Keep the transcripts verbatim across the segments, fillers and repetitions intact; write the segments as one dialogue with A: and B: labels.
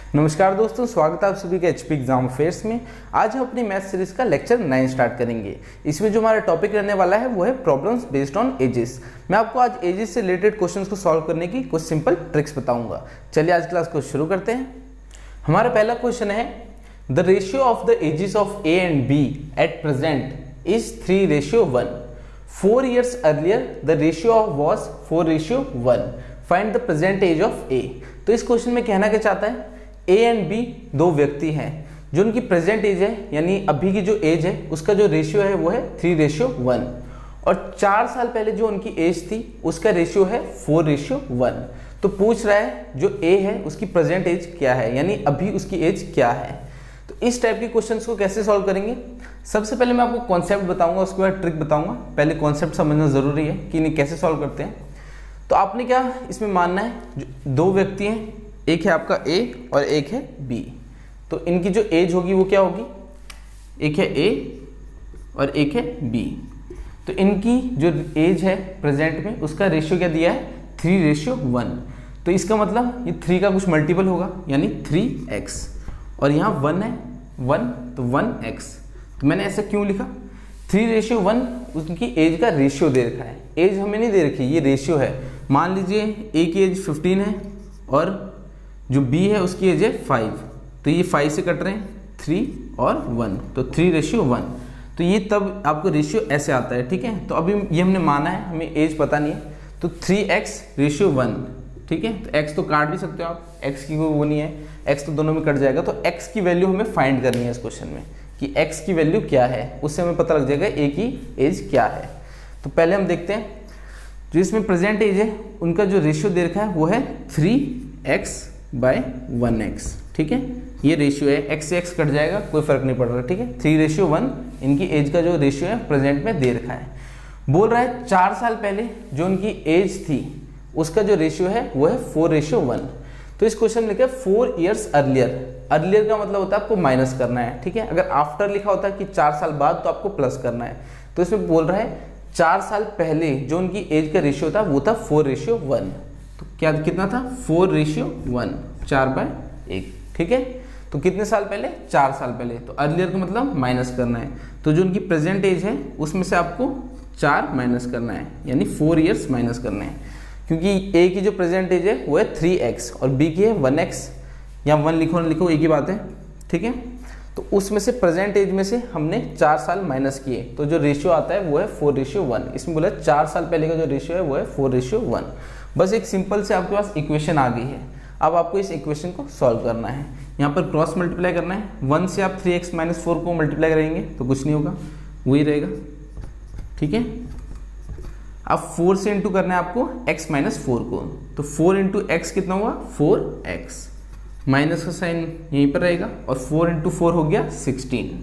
A: नमस्कार दोस्तों, स्वागत है आप सभी के एचपी एग्जाम अफेयर्स में। आज हम अपनी मैथ सीरीज का लेक्चर नाइन स्टार्ट करेंगे। इसमें जो हमारा टॉपिक रहने वाला है वो है प्रॉब्लम्स बेस्ड ऑन एजेस। मैं आपको आज एजेस से रिलेटेड क्वेश्चंस को सॉल्व करने की कुछ सिंपल ट्रिक्स बताऊंगा। चलिए आज क्लास को शुरू करते हैं। हमारा पहला क्वेश्चन है, the ratio of the ages of A and B at present is three ratio one. Four years earlier the ratio was four ratio one. Find the present age of A. तो इस question में कहना क्या चाहता है, ए and B दो व्यक्ति हैं जो उनकी प्रेजेंट एज है, यानी अभी की जो एज है उसका जो रेशियो है वो है थ्री रेशियो वन, और चार साल पहले जो उनकी एज थी उसका रेशियो है फोर रेशियो वन। तो पूछ रहा है जो ए है उसकी प्रेजेंट एज क्या है, यानी अभी उसकी एज क्या है। तो इस टाइप के क्वेश्चंस को कैसे सॉल्व करेंगे, सबसे पहले मैं आपको कॉन्सेप्ट बताऊंगा, उसके बाद ट्रिक बताऊंगा। पहले कॉन्सेप्ट समझना जरूरी है कि इन्हें कैसे सॉल्व करते हैं। तो आपने क्या इसमें मानना है, जो दो व्यक्ति हैं, एक है आपका ए और एक है बी, तो इनकी जो एज होगी वो क्या होगी, एक है ए और एक है बी। तो इनकी जो एज है प्रेजेंट में उसका रेशियो क्या दिया है, थ्री रेशियो वन। तो इसका मतलब ये थ्री का कुछ मल्टीपल होगा, यानी थ्री एक्स, और यहाँ वन है वन, तो वन एक्स। तो मैंने ऐसा क्यों लिखा, थ्री रेशियो वन उनकी एज का रेशियो दे रखा है, एज हमें नहीं दे रखी, ये रेशियो है। मान लीजिए ए की एज फिफ्टीन है और जो बी है उसकी एज है फाइव, तो ये फाइव से कट रहे हैं थ्री और वन, तो थ्री रेशियो वन। तो ये तब आपको रेशियो ऐसे आता है, ठीक है। तो अभी ये हमने माना है, हमें एज पता नहीं है, तो थ्री एक्स रेशियो वन, ठीक है। तो एक्स तो काट भी सकते हो आप, एक्स की कोई वो नहीं है, एक्स तो दोनों में कट जाएगा। तो एक्स की वैल्यू हमें फाइंड करनी है इस क्वेश्चन में कि एक्स की वैल्यू क्या है, उससे हमें पता लग जाएगा ए की एज क्या है। तो पहले हम देखते हैं, जो इसमें प्रेजेंट एज है उनका जो रेशियो दे रखा है वो है three x by one x, ठीक है। ये रेशियो है, एक्स से एक्स कट जाएगा, कोई फर्क नहीं पड़ रहा, ठीक है। थ्री रेशियो वन इनकी एज का जो रेशियो है प्रेजेंट में दे रखा है। बोल रहा है चार साल पहले जो उनकी एज थी उसका जो रेशियो है वो है फोर रेशियो वन। तो इस क्वेश्चन में लिखा है फोर ईयर्स अर्लियर। अर्लियर का मतलब होता है आपको माइनस करना है, ठीक है। अगर आफ्टर लिखा होता है कि चार साल बाद, तो आपको प्लस करना है। तो इसमें बोल रहा है चार साल पहले जो उनकी एज का रेशियो था वो था फोर रेशियो वन। तो क्या कितना था, फोर रेशियो वन, चार बाय एक, ठीक है। तो कितने साल पहले, चार साल पहले। तो अर्लियर का मतलब माइनस करना है, तो जो उनकी प्रेजेंट एज है उसमें से आपको चार माइनस करना है, यानी फोर ईयर्स माइनस करना है। क्योंकि ए की जो प्रेजेंट एज है वो है थ्री एक्स और बी की है वन एक्स, या वन लिखो ना लिखो एक ही बात है, ठीक है। तो उसमें से प्रेजेंट एज में से हमने चार साल माइनस किए, तो जो रेशियो आता है वो है फोर रेशियो वन। इसमें बोला चार साल पहले का जो रेशियो है वो है फोर रेशियो वन। बस एक सिंपल से आपके पास इक्वेशन आ गई है। अब आपको इस इक्वेशन को सॉल्व करना है, यहाँ पर क्रॉस मल्टीप्लाई करना है। वन से आप थ्री एक्स माइनस फोर को मल्टीप्लाई करेंगे तो कुछ नहीं होगा, वही रहेगा, ठीक है। अब फोर से इंटू करना है आपको x माइनस फोर को, तो फोर इंटू एक्स कितना हुआ, फोर एक्स, माइनस का साइन यहीं पर रहेगा, और फोर इंटू फोर हो गया सिक्सटीन।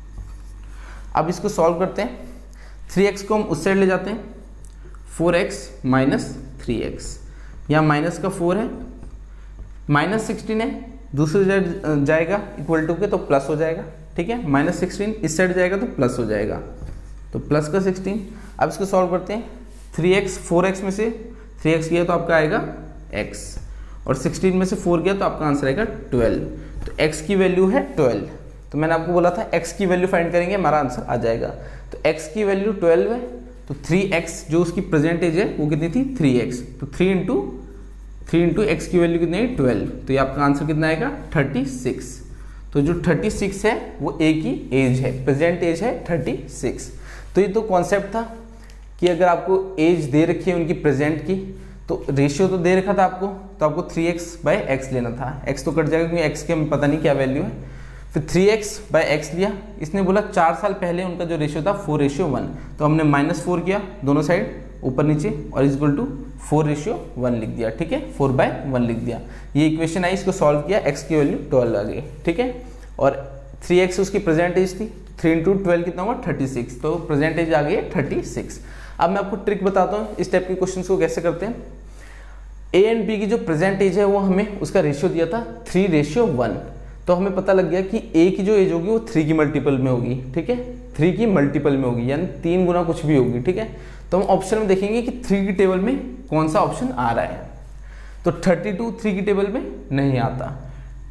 A: अब इसको सॉल्व करते हैं, थ्री एक्स को हम उस साइड ले जाते हैं, four x minus three x, यहाँ माइनस का फोर है, माइनस सिक्सटीन है, दूसरी साइड जाएगा इक्वल टू के तो प्लस हो जाएगा, ठीक है। माइनस सिक्सटीन इस साइड जाएगा तो प्लस हो जाएगा, तो प्लस का सिक्सटीन। अब इसको सॉल्व करते हैं, थ्री एक्स फोर एक्स में से थ्री एक्स किया तो आपका आएगा x, और सिक्सटीन में से फोर किया तो आपका आंसर आएगा ट्वेल्व। तो x की वैल्यू है ट्वेल्व। तो मैंने आपको बोला था x की वैल्यू फाइंड करेंगे हमारा आंसर आ जाएगा। तो x की वैल्यू ट्वेल्व है, तो थ्री एक्स जो उसकी प्रेजेंट एज है वो कितनी थी, थ्री एक्स, तो three into three into x की वैल्यू कितनी है, ट्वेल्व। तो ये आपका आंसर कितना आएगा, थर्टी सिक्स। तो जो थर्टी सिक्स है वो ए की एज है, प्रेजेंट एज है थर्टी सिक्स। तो ये तो कॉन्सेप्ट था कि अगर आपको एज दे रखी है उनकी प्रेजेंट की, तो रेशियो तो दे रखा था आपको, तो आपको थ्री एक्स बाई एक्स लेना था। एक्स तो कट जाएगा क्योंकि एक्स के हमें पता नहीं क्या वैल्यू है। फिर थ्री एक्स बाई एक्स लिया, इसने बोला चार साल पहले उनका जो रेशियो था फोर रेशियो वन, तो हमने माइनस फोर किया दोनों साइड ऊपर नीचे, और equal to four ratio one लिख दिया, ठीक है, फोर बाय वन लिख दिया। ये इक्वेशन आई, इसको सॉल्व किया, एक्स की वैल्यू ट्वेल्व आ गई, ठीक है। और थ्री एक्स उसकी प्रेजेंट एज थी, थ्री इंटू ट्वेल्व कितना हुआ, थर्टी सिक्स, तो प्रेजेंट एज आ गई है थर्टी सिक्स। अब मैं आपको ट्रिक बताता हूँ इस टाइप के क्वेश्चन को कैसे करते हैं। ए एंड बी की जो प्रेजेंट एज है वो हमें उसका रेशियो दिया था थ्री रेशियो वन, तो हमें पता लग गया कि ए की जो एज होगी वो थ्री की मल्टीपल में होगी, ठीक है, थ्री की मल्टीपल में होगी, यानी तीन गुना कुछ भी होगी, ठीक है। तो हम ऑप्शन में देखेंगे कि थ्री की टेबल में कौन सा ऑप्शन आ रहा है। तो थर्टी टू थ्री की टेबल में नहीं आता,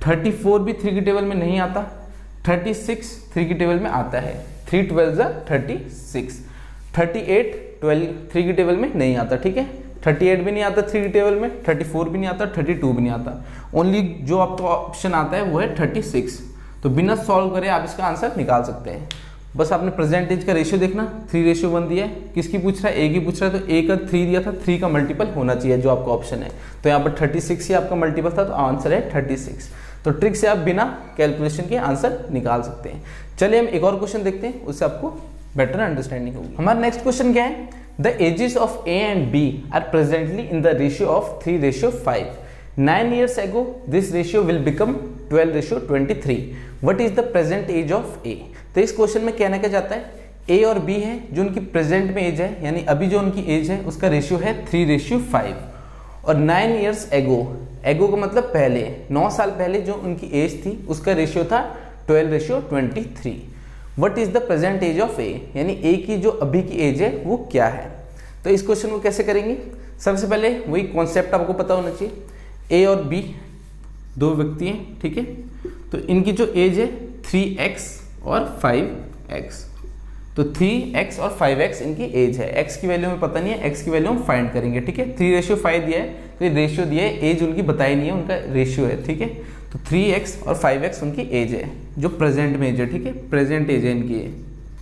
A: थर्टी फोर भी थ्री की टेबल में नहीं आता, थर्टी सिक्स थ्री की टेबल में आता है, थ्री ट्वेल्व जा thirty six, thirty eight twelve three की टेबल में नहीं आता, ठीक है, थर्टी एट भी नहीं आता थ्री की टेबल में, थर्टी फोर भी नहीं आता, थर्टी टू भी नहीं आता, ओनली जो आपका ऑप्शन आता है वो है थर्टी सिक्स। तो बिना सॉल्व करे आप इसका आंसर निकाल सकते हैं। बस आपने परसेंटेज का रेशियो देखना, थ्री रेशियो वन दिया है, किसकी पूछ रहा है, ए की पूछ रहा है, तो ए का थ्री दिया था, थ्री का मल्टीपल होना चाहिए जो आपका ऑप्शन है, तो यहाँ पर थर्टी सिक्स ही आपका मल्टीपल था, तो आंसर है थर्टी सिक्स। तो ट्रिक से आप बिना कैलकुलेशन के आंसर निकाल सकते हैं। चलिए हम एक और क्वेश्चन देखते हैं, उससे आपको बेटर अंडरस्टैंडिंग होगी। हमारा नेक्स्ट क्वेश्चन क्या है, the ages of A and B are presently in the ratio of three ratio five, nine years ago this ratio will become twelve ratio twenty three, what is the present age of A. तो इस question में कहना क्या चाहता है, ए और B है जो उनकी प्रेजेंट में एज है, यानी अभी जो उनकी एज है उसका रेशियो है थ्री रेशियो फाइव, और नाइन ईयर्स एगो, एगो का मतलब पहले, नौ साल पहले जो उनकी एज थी उसका रेशियो था twelve ratio twenty three, what is the present age of A, यानी ए की जो अभी की एज है वो क्या है। तो इस क्वेश्चन को कैसे करेंगे, सबसे पहले वही कॉन्सेप्ट आपको पता होना चाहिए, ए और बी दो व्यक्ति हैं, ठीक है, तो इनकी जो एज है थ्री एक्स और फाइव एक्स, तो थ्री एक्स और फाइव एक्स इनकी एज है, x की वैल्यू में पता नहीं है, x की वैल्यू हम फाइंड करेंगे, ठीक है, थ्री रेशियो फाइव दिया है, तो ये रेशियो दिया है, एज उनकी बताई नहीं है, उनका रेशियो है, ठीक है, तो थ्री एक्स और फाइव एक्स उनकी एज है जो प्रेजेंट में एज है, ठीक है, प्रेजेंट एज है इनकी है,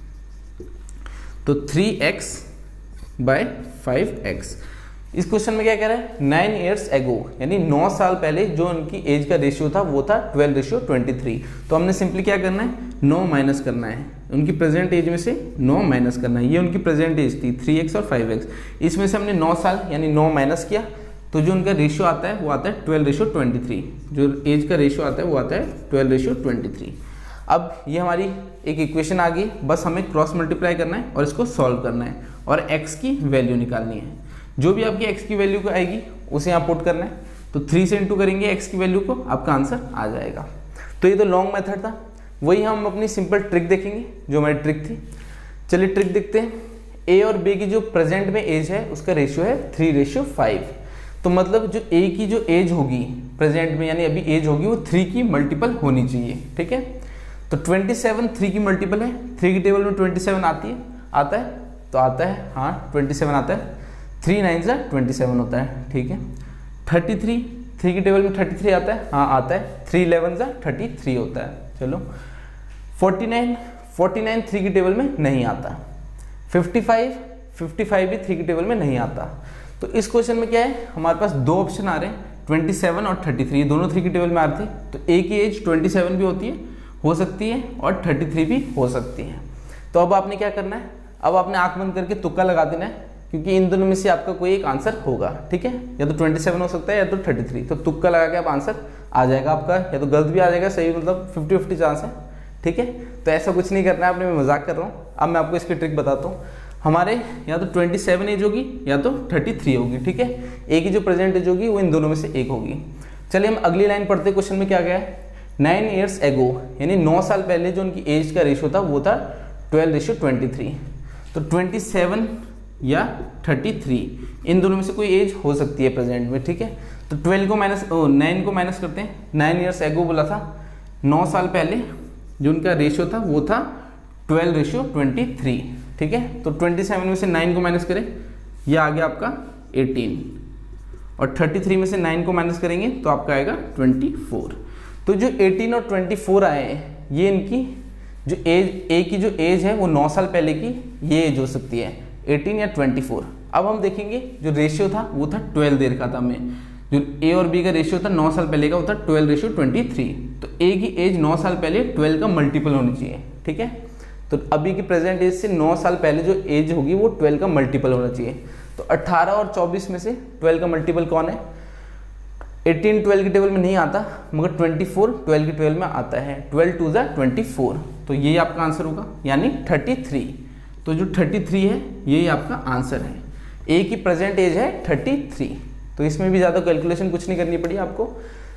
A: तो three x by five x. इस क्वेश्चन में क्या कह रहा है, नाइन ईयर्स एगो, यानी नौ साल पहले जो उनकी एज का रेशियो था वो था ट्वेल्व रेशियो ट्वेंटी थ्री, तो हमने सिंपली क्या करना है, नौ माइनस करना है, उनकी प्रेजेंट एज में से नौ माइनस करना है, ये उनकी प्रेजेंट एज थी थ्री एक्स और फाइव एक्स, इसमें से हमने नौ साल यानी नौ माइनस किया, तो जो उनका रेशियो आता है वो आता है ट्वेल्व रेशियो ट्वेंटी थ्री, जो एज का रेशियो आता है वो आता है ट्वेल्व रेशियो ट्वेंटी थ्री। अब ये हमारी एक इक्वेशन आ गई, बस हमें क्रॉस मल्टीप्लाई करना है और इसको सॉल्व करना है और x की वैल्यू निकालनी है, जो भी आपकी x की वैल्यू को आएगी उसे यहाँ पुट करना है, तो थ्री से इंटू करेंगे x की वैल्यू को, आपका आंसर आ जाएगा। तो ये तो लॉन्ग मेथड था, वही हम अपनी सिंपल ट्रिक देखेंगे जो हमारी ट्रिक थी। चलिए ट्रिक देखते हैं, a और b की जो प्रेजेंट में एज है उसका रेशियो है थ्री रेशियो फाइव, तो मतलब जो a की जो एज होगी प्रेजेंट में यानी अभी एज होगी वो थ्री की मल्टीपल होनी चाहिए, ठीक है, तो ट्वेंटी सेवन थ्री की मल्टीपल है, थ्री की टेबल में ट्वेंटी सेवन आती है, आता है तो आता है, हाँ ट्वेंटी सेवन आता है, थ्री नाइन ज़ा ट्वेंटी सेवन होता है, ठीक है, थर्टी थ्री थ्री की टेबल में थर्टी थ्री आता है, हाँ आता है, थ्री इलेवन ज़ा थर्टी थ्री होता है, चलो, forty nine forty nine three की टेबल में नहीं आता, फिफ्टी फाइव फिफ्टी फाइव भी थ्री की टेबल में नहीं आता। तो इस क्वेश्चन में क्या है, हमारे पास दो ऑप्शन आ रहे हैं, ट्वेंटी सेवन और थर्टी थ्री, दोनों थ्री की टेबल में आ रहे थे, तो ए की एज ट्वेंटी सेवन भी होती है, हो सकती है, और थर्टी थ्री भी हो सकती है। तो अब आपने क्या करना है, अब आपने आंख बंद करके तुक्का लगा देना है, क्योंकि इन दोनों में से आपका कोई एक आंसर होगा, ठीक है, या तो ट्वेंटी सेवन हो सकता है या तो थर्टी थ्री, तो तुक्का लगा के आप आंसर आ जाएगा आपका, या तो गलत भी आ जाएगा, सही मतलब फिफ्टी फिफ्टी चांस है, ठीक है। तो ऐसा कुछ नहीं करना है आपने, मैं मजाक कर रहा हूँ। अब मैं आपको इसकी ट्रिक बताता हूँ, हमारे या तो ट्वेंटी सेवन एज होगी या तो थर्टी थ्री होगी, ठीक है, ए की जो प्रेजेंट एज होगी वो इन दोनों में से एक होगी। चलिए हम अगली लाइन पढ़ते हैं, क्वेश्चन में क्या गया है, नाइन ईयर्स एगो, यानी नौ साल पहले जो उनकी एज का रेशियो था वो था ट्वेल्व रेशियो ट्वेंटी थ्री, तो ट्वेंटी सेवन या थर्टी थ्री इन दोनों में से कोई एज हो सकती है प्रेजेंट में, ठीक है। तो ट्वेल्व को माइनस ओ नाइन को माइनस करते हैं, नाइन ईयर्स एगो बोला था, नौ साल पहले जो उनका रेशियो था वो था ट्वेल्व रेशियो ट्वेंटी थ्री, ठीक है। तो ट्वेंटी सेवन में से नाइन को माइनस करें, ये आ गया आपका एटीन, और थर्टी थ्री में से नाइन को माइनस करेंगे तो आपका आएगा ट्वेंटी फोर। तो जो एटीन और ट्वेंटी फोर आए हैं ये इनकी जो एज, ए की जो एज है वो नौ साल पहले की ये एज हो सकती है, एटीन या ट्वेंटी फोर। अब हम देखेंगे जो रेशियो था वो था ट्वेल्व दे रखा था हमें, जो ए और बी का रेशियो था नौ साल पहले का वो था ट्वेल्व रेशियो ट्वेंटी थ्री, तो ए की एज नौ साल पहले ट्वेल्व का मल्टीपल होनी चाहिए, ठीक है। तो अभी की प्रेजेंट एज से नौ साल पहले जो एज होगी वो ट्वेल्व का मल्टीपल होना चाहिए। तो अट्ठारह और चौबीस में से ट्वेल्व का मल्टीपल कौन है, एटीन ट्वेल्व की टेबल में नहीं आता, मगर ट्वेंटी फोर ट्वेल्व की टेबल में आता है, ट्वेल्व टू ज़ा ट्वेंटी फोर, तो ये आपका आंसर होगा, यानी थर्टी थ्री। तो जो थर्टी थ्री है यही आपका आंसर है। ए की प्रेजेंट एज है थर्टी थ्री, तो इसमें भी ज़्यादा कैलकुलेशन कुछ नहीं करनी पड़ी आपको,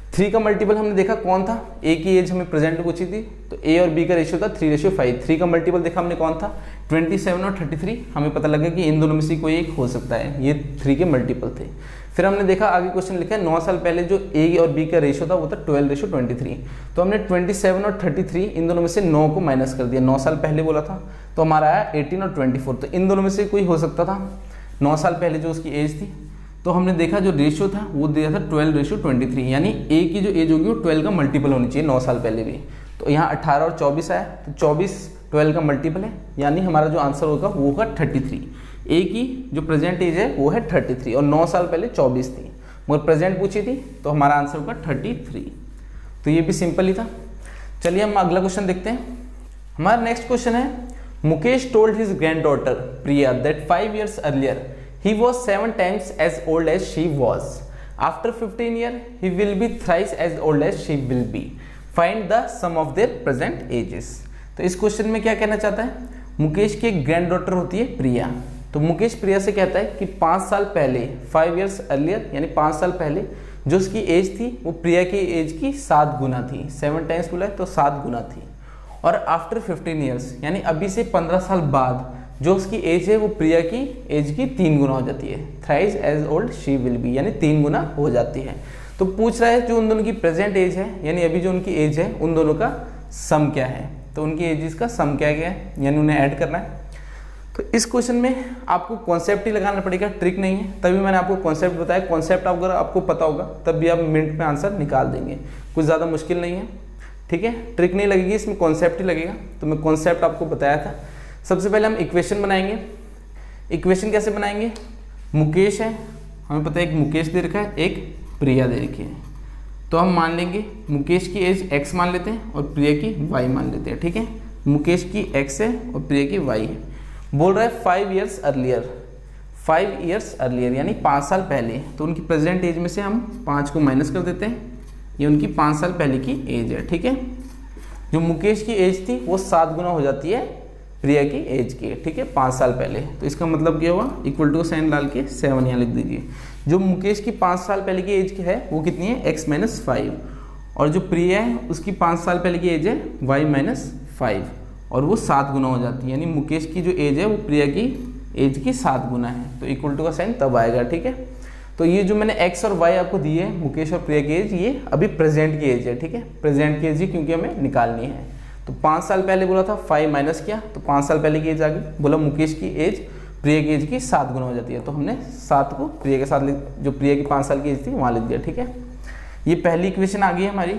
A: थ्री का मल्टीपल हमने देखा कौन था, ए की एज हमें प्रेजेंट पूछी थी, तो ए और बी का रेशियो था थ्री रेशियो फाइव। थ्री का मल्टीपल देखा हमने कौन था, ट्वेंटी सेवन और थर्टी थ्री। हमें पता लगा कि इन दोनों में से कोई एक हो सकता है, ये थ्री के मल्टीपल थे। फिर हमने देखा आगे क्वेश्चन लिखा है नौ साल पहले जो ए और बी का रेशियो था वो था ट्वेल्व रेशियो ट्वेंटी थ्री। तो हमने ट्वेंटी सेवन और थर्टी थ्री इन दोनों में से नौ को माइनस कर दिया, नौ साल पहले बोला था तो हमारा आया एटीन और ट्वेंटी फोर। तो इन दोनों में से कोई हो सकता था नौ साल पहले जो उसकी एज थी। तो हमने देखा जो रेशियो था वो दिया था ट्वेल्व रेशियो ट्वेंटी थ्री, यानी ए की जो एज होगी वो ट्वेल्व का मल्टीपल होनी चाहिए नौ साल पहले भी। तो यहाँ अट्ठारह और चौबीस आया, तो चौबीस ट्वेल्व का मल्टीपल है, यानी हमारा जो आंसर होगा वो होगा थर्टी थ्री। ए की जो प्रेजेंट एज है वो है थर्टी थ्री और नौ साल पहले चौबीस थी, मगर प्रेजेंट पूछी थी तो हमारा आंसर होगा थर्टी थ्री। तो ये भी सिंपल ही था। चलिए हम अगला क्वेश्चन देखते हैं। हमारा नेक्स्ट क्वेश्चन है, Mukesh told his granddaughter Priya that five years earlier he was seven times as old as she was. After fifteen years, he will be thrice as old as she will be. Find the sum of their present ages. तो इस question में क्या कहना चाहता है, मुकेश की एक grand daughter होती है प्रिया। तो मुकेश प्रिया से कहता है कि पाँच साल पहले, फाइव ईयर्स अर्लियर यानी पाँच साल पहले जो उसकी एज थी वो प्रिया की एज की सात गुना थी। सेवन टाइम्स बोला है तो सात गुना थी। और आफ्टर फिफ्टीन ईयर्स यानी अभी से पंद्रह साल बाद जो उसकी एज है वो प्रिया की एज की तीन गुना हो जाती है। Thrice age old she will be, यानी तीन गुना हो जाती है। तो पूछ रहा है जो उन दोनों की प्रेजेंट एज है, यानी अभी जो उनकी एज है उन दोनों का सम क्या है। तो उनकी एजेस का सम क्या क्या है, यानी उन्हें ऐड करना है। तो इस क्वेश्चन में आपको कॉन्सेप्ट ही लगाना पड़ेगा, ट्रिक नहीं है। तभी मैंने आपको कॉन्सेप्ट बताया। कॉन्सेप्ट अगर आपको पता होगा तब भी आप मिनट में आंसर निकाल देंगे, कुछ ज़्यादा मुश्किल नहीं है। ठीक है, ट्रिक नहीं लगेगी, इसमें कॉन्सेप्ट ही लगेगा। तो मैं कॉन्सेप्ट आपको बताया था। सबसे पहले हम इक्वेशन बनाएंगे। इक्वेशन कैसे बनाएंगे, मुकेश है, हमें पता है एक मुकेश दे रखा है, एक प्रिया दे रखी है। तो हम मान लेंगे मुकेश की एज x मान लेते हैं और प्रिया की y मान लेते हैं। ठीक है, मुकेश की x है और प्रिया की y है। बोल रहा है five years earlier, five years earlier यानी पाँच साल पहले। तो उनकी प्रेजेंट एज में से हम पाँच को माइनस कर देते हैं, ये उनकी पाँच साल पहले की एज है। ठीक है, जो मुकेश की एज थी वो सात गुना हो जाती है प्रिया की एज की। ठीक है, पाँच साल पहले। तो इसका मतलब क्या हुआ, इक्वल टू साइन डाल के सेवन यहाँ लिख दीजिए। जो मुकेश की पाँच साल पहले की एज की है वो कितनी है, एक्स माइनस फाइव, और जो प्रिया है उसकी पाँच साल पहले की एज है वाई माइनस फाइव, और वो सात गुना हो जाती है। यानी मुकेश की जो एज है वो प्रिया की एज की सात गुना है। तो इक्वल टू का साइन तब आएगा। ठीक है, तो ये जो मैंने एक्स और वाई आपको दिए है, मुकेश और प्रिया की एज, ये अभी प्रेजेंट की एज है। ठीक है, प्रेजेंट की एज ही क्योंकि हमें निकालनी है। तो पाँच साल पहले बोला था फाइव माइनस किया तो पाँच साल पहले की एज आ गई। बोला मुकेश की एज प्रिया की एज की सात गुना हो जाती है, तो हमने सात को प्रिया के साथ लिख, जो प्रिया की पाँच साल की एज थी वहाँ लिख दिया। ठीक है, ये पहली इक्वेशन आ गई है हमारी।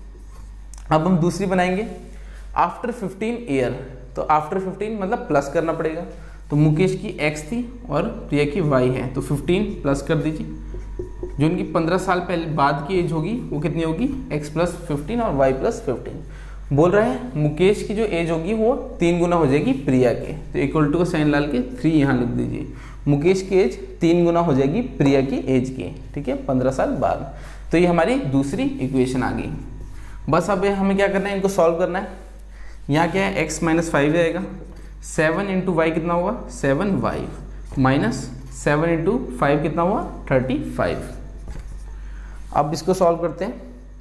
A: अब हम दूसरी बनाएंगे, आफ्टर फिफ्टीन ईयर। तो आफ्टर फिफ्टीन मतलब प्लस करना पड़ेगा। तो मुकेश की एक्स थी और प्रिया की वाई है, तो फिफ्टीन प्लस कर दीजिए। जो उनकी पंद्रह साल पहले बाद की एज होगी वो कितनी होगी, एक्स प्लस फिफ्टीन और वाई प्लस फिफ्टीन। बोल रहे हैं मुकेश की जो एज होगी वो तीन गुना हो जाएगी प्रिया के। तो इक्वल टू का साइन डाल के थ्री यहाँ लिख दीजिए। मुकेश की एज तीन गुना हो जाएगी प्रिया की एज की। ठीक है, पंद्रह साल बाद। तो ये हमारी दूसरी इक्वेशन आ गई। बस अब हमें क्या करना है, इनको सॉल्व करना है। यहाँ क्या है, एक्स माइनस फाइव रहेगा, सेवन इंटू वाई कितना हुआ, seven y, minus seven into five कितना हुआ, थर्टी फाइव। अब इसको सॉल्व करते हैं।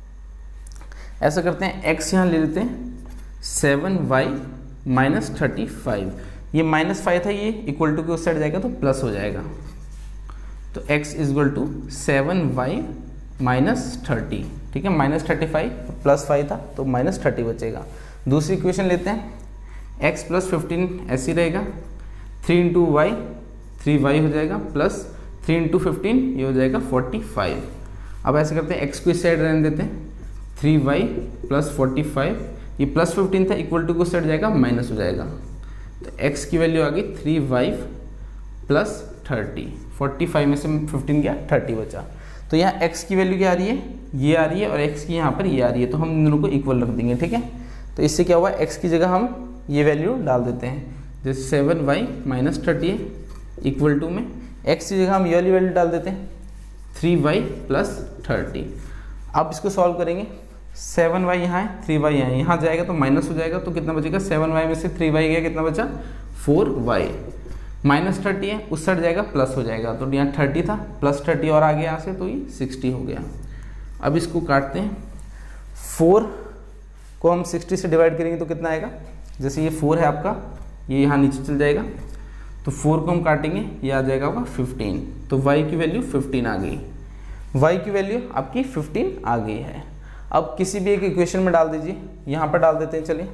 A: ऐसा करते हैं, x यहाँ ले लेते हैं, seven y minus thirty five. ये माइनस फाइव था, ये इक्वल टू के उस साइड जाएगा तो प्लस हो जाएगा। तो x is equal to seven y minus thirty. ठीक है, minus thirty five plus five था तो माइनस थर्टी बचेगा। दूसरी इक्वेशन लेते हैं, x प्लस फिफ्टीन ऐसी रहेगा, three into y, three y हो जाएगा, प्लस थ्री इंटू फिफ्टीन ये हो जाएगा फोर्टी फाइव। अब ऐसे करते हैं, x को इस साइड रहने देते हैं, three y plus forty five, ये प्लस फिफ्टीन था, इक्वल टू को सेट जाएगा माइनस हो जाएगा। तो x की वैल्यू आ गई three y plus thirty, forty five में से फिफ्टीन गया, थर्टी बचा। तो यहाँ x की वैल्यू क्या आ रही है, ये आ रही है, और x की यहाँ पर ये आ रही है। तो हम इन दोनों को इक्वल रख देंगे। ठीक है, तो इससे क्या हुआ, x की जगह हम ये वैल्यू डाल देते हैं, जैसे सेवन वाई माइनस थर्टी है, इक्वल टू में x की जगह हम ये वाली वैल्यू डाल देते हैं, थ्री वाई प्लस थर्टी। अब इसको सॉल्व करेंगे, सेवन वाई यहाँ है, थ्री वाई यहाँ है, यहाँ जाएगा तो माइनस हो जाएगा। तो कितना बचेगा, सेवन वाई में से थ्री वाई गया, कितना बचा, फोर वाई, माइनस थर्टी है, उस साइड जाएगा प्लस हो जाएगा। तो यहाँ थर्टी था, प्लस थर्टी और आ गया यहाँ से, तो ये सिक्सटी हो गया। अब इसको काटते हैं, फोर को हम सिक्सटी से डिवाइड करेंगे तो कितना आएगा, जैसे ये फोर है आपका, ये यहाँ नीचे चल जाएगा, तो फोर को हम काटेंगे, ये आ जाएगा आपका फिफ्टीन, तो y की वैल्यू फिफ्टीन आ गई, y की वैल्यू आपकी फिफ्टीन आ गई है। अब किसी भी एक इक्वेशन में डाल दीजिए, यहाँ पर डाल देते हैं, चलिए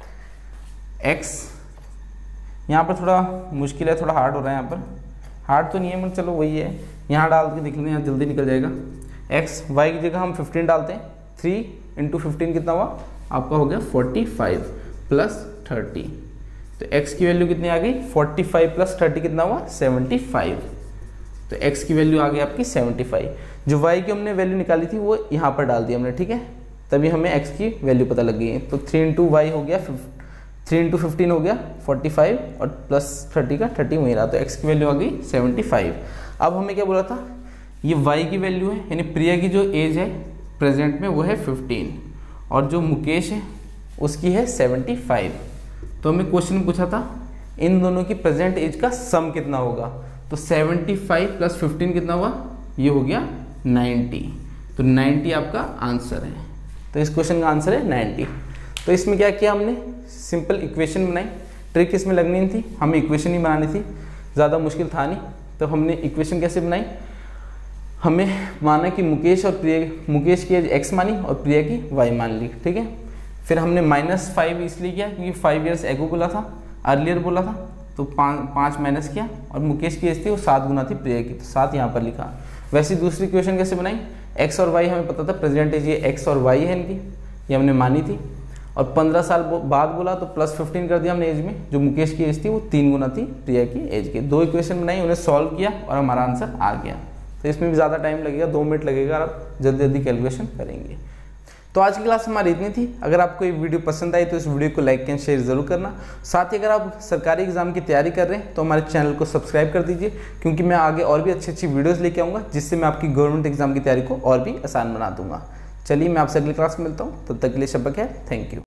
A: x, यहाँ पर थोड़ा मुश्किल है, थोड़ा हार्ड हो रहा है, यहाँ पर हार्ड तो नहीं है मगर चलो वही है, यहाँ डाल के देख लेते हैं, यहाँ जल्दी निकल जाएगा। x y की जगह हम फिफ्टीन डालते हैं, थ्री इंटू फिफ्टीन कितना हुआ आपका, हो गया फोर्टी फाइव प्लस थर्टी, तो x की वैल्यू कितनी आ गई, फोर्टी फाइव प्लस थर्टी कितना हुआ, सेवेंटी फाइव, तो x की वैल्यू आ गई आपकी सेवेंटी फाइव। जो y की हमने वैल्यू निकाली थी वो यहाँ पर डाल दी हमने, ठीक है, तभी हमें x की वैल्यू पता लग गई है। तो थ्री इंटू वाई हो गया, थ्री इंटू फिफ्टीन हो गया फोर्टी फाइव, और प्लस थर्टी का थर्टी वहीं रहा, तो x की वैल्यू आ गई सेवेंटी फाइव। अब हमें क्या बोला था, ये y की वैल्यू है, यानी प्रिया की जो एज है प्रेजेंट में वो है फिफ्टीन, और जो मुकेश है उसकी है सेवेंटी फाइव। तो हमें क्वेश्चन में पूछा था इन दोनों की प्रेजेंट एज का सम कितना होगा, तो सेवेंटी फाइव प्लस फिफ्टीन कितना हुआ, ये हो गया नाइन्टी, तो नाइन्टी आपका आंसर है। तो इस क्वेश्चन का आंसर है नाइन्टी। तो इसमें क्या किया हमने, सिंपल इक्वेशन बनाई, ट्रिक इसमें लगनी नहीं थी, हमें इक्वेशन ही बनानी थी, ज़्यादा मुश्किल था नहीं। तो हमने इक्वेशन कैसे बनाई, हमें माना कि मुकेश और प्रिया, मुकेश की एज एक्स मानी और प्रिया की वाई मान ली, ठीक है। फिर हमने माइनस फाइव इसलिए किया क्योंकि फाइव ईयर्स एगो बोला था, अर्लियर बोला था, तो पाँच पाँच माइनस किया, और मुकेश की एज थी वो सात गुना थी प्रिया की, तो सात यहाँ पर लिखा। वैसे दूसरी इक्वेशन कैसे बनाई, एक्स और वाई हमें पता था प्रेजेंट एज ये एक्स और वाई है इनकी, ये हमने मानी थी, और पंद्रह साल बाद बोला तो प्लस फिफ्टीन कर दिया हमने एज में, जो मुकेश की एज थी वो तीन गुना थी प्रिया की एज के। दो इक्वेशन बनाई, उन्हें सॉल्व किया और हमारा आंसर आ गया। तो इसमें भी ज़्यादा टाइम लगेगा, दो मिनट लगेगा, आप जल्दी जल्दी कैलकुलेशन करेंगे। तो आज की क्लास हमारी इतनी थी। अगर आपको ये वीडियो पसंद आई तो इस वीडियो को लाइक एंड शेयर जरूर करना। साथ ही अगर आप सरकारी एग्जाम की तैयारी कर रहे हैं तो हमारे चैनल को सब्सक्राइब कर दीजिए, क्योंकि मैं आगे और भी अच्छी अच्छी वीडियोस लेके आऊँगा, जिससे मैं आपकी गवर्नमेंट एग्जाम की तैयारी को और भी आसान बना दूंगा। चलिए मैं आपसे अगली क्लास में मिलता हूँ, तब तक के लिए शब्बा खैर, थैंक यू।